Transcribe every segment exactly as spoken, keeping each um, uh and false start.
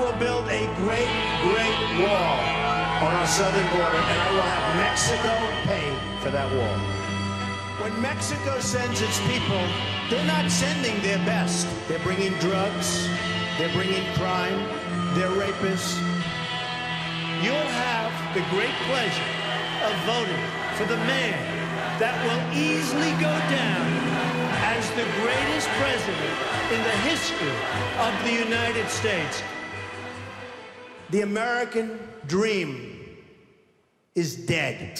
will build a great, great wall on our southern border, and I will have Mexico pay for that wall. When Mexico sends its people, they're not sending their best. They're bringing drugs, they're bringing crime, they're rapists. You'll have the great pleasure of voting for the man that will easily go down as the greatest president in the history of the United States. The American dream is dead.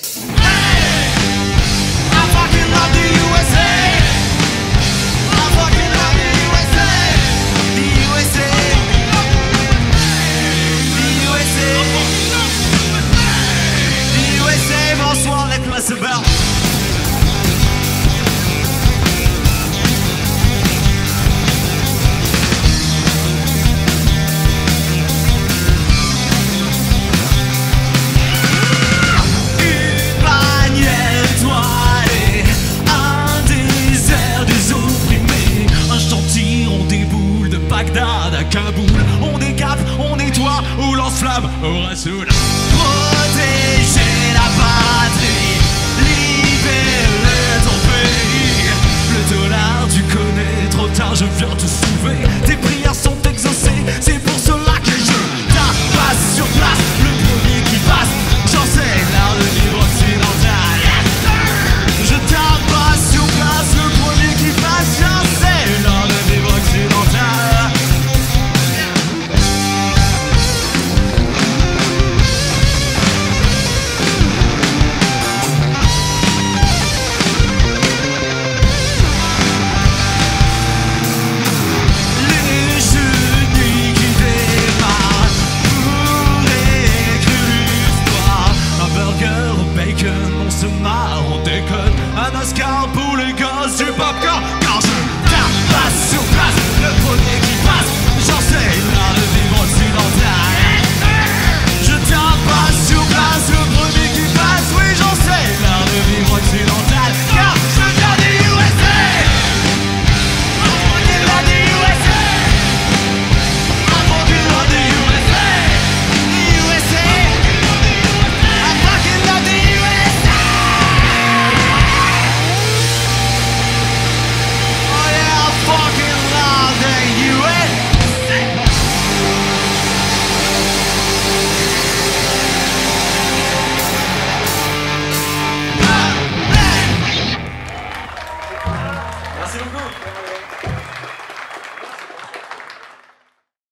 About à Kaboul, on décape, on nettoie, on lance-flamme au Rassoul. Protéger la patrie, libérer ton pays. Le dollar, tu connais, trop tard, je viens te sauver. Tes prières sont exaucées, c'est pour cela que je tabasse sur place. Le premier qui passe, j'en sais l'art de vivre occidental. Je tabasse sur place, le premier qui passe, j'en sais l'art de vivre occidental. On déconne, un Oscar pour les gosses du popcorn. Quand je tabasse sur place, le premier qui passe, j'en sais l'art de vivre occidental. Je tabasse sur place, le premier qui passe, oui j'en sais l'art de vivre occidental. Car je viens des U S A, je viens des U S A, je viens des U S A, U S A, I fucking love the U S A. Fucking love the U S A. Merci beaucoup.